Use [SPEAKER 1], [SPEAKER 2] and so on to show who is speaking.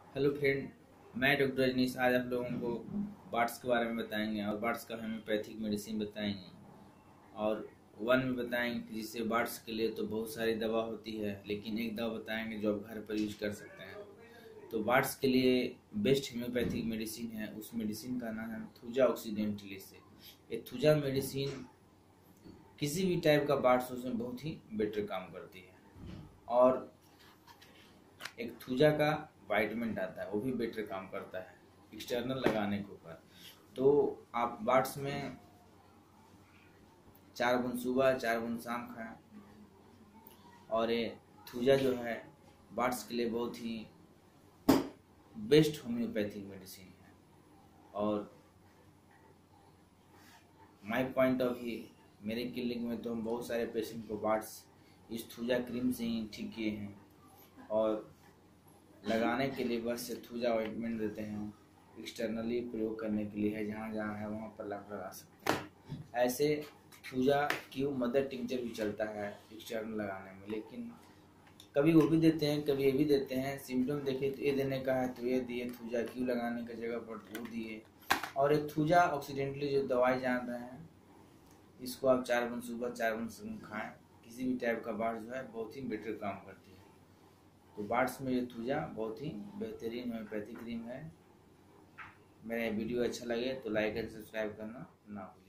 [SPEAKER 1] Hello friend, मैं doctor Rajneesh. आज आप लोगों को बार्ड्स के बारे में बताएंगे और बार्ड्स का होम्योपैथिक मेडिसिन बताएंगे। और वन में बताएंगे कि जिससे बार्ड्स के लिए तो बहुत सारी दवा होती है, लेकिन एक दवा बताएंगे जो आप घर पर यूज कर सकते हैं। तो बार्ड्स के लिए बेस्ट होम्योपैथिक मेडिसिन है, उस मेडिसिन का नाम है थूजा ऑक्सीडेंटलिस। ये थूजा मेडिसिन किसी भी टाइप का बार्ड्स उसमें बहुत ही बेटर काम करती है। और एक थूजा का वाइटमेंट आता है, वो भी बेटर काम करता है एक्सटर्नल लगाने के ऊपर। तो आप बार्ड्स में 4 बूंद सुबह 4 बूंद शाम खाएं। और ये थूजा जो है बार्ड्स के लिए बहुत ही बेस्ट होम्योपैथिक मेडिसिन है। और माय पॉइंट ऑफ व्यू, मेरे क्लिनिक में तो हम बहुत सारे पेशेंट को बार्ड्स इस थूजा क्रीम से ही ठीक किए हैं। और लगाने के लिए बस से थूजा ऑइंटमेंट देते हैं, एक्सटर्नली प्रयोग करने के लिए है, जहाँ जहाँ है वहाँ पर लगा सकते हैं। ऐसे थूजा क्यों मदर टिंचर भी चलता है एक्सटर्नल लगाने में, लेकिन कभी वो भी देते हैं कभी ये भी देते हैं। सिम्टम देखे तो ये देने का है तो ये दिए, थूजा क्यों लगाने की जगह पर वो दिए। और ये थूजा ऑक्सीडेंटली जो दवाई जान रहे हैं, इसको आप 4 बूंद सुबह 4 बूंद शाम खाएं। किसी भी टाइप का बाढ़ जो है बहुत ही बेटर काम करती है। तो बार्ड्स में ये थूजा बहुत ही बेहतरीन होम्योपैथिक क्रीम है। मेरा वीडियो अच्छा लगे तो लाइक एंड सब्सक्राइब करना ना